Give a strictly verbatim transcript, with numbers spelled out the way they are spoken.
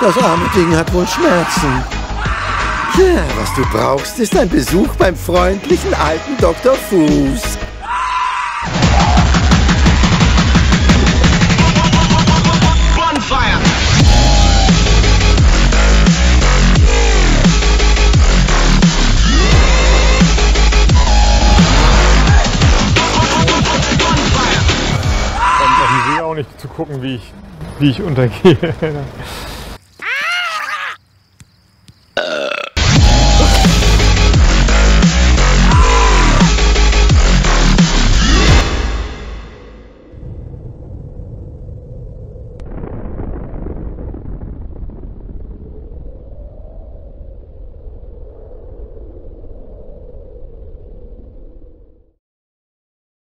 Das arme Ding hat wohl Schmerzen. Ja, was du brauchst, ist ein Besuch beim freundlichen alten Doktor Fuß. Bonfire! Ich will auch nicht zu gucken, wie ich, wie ich untergehe.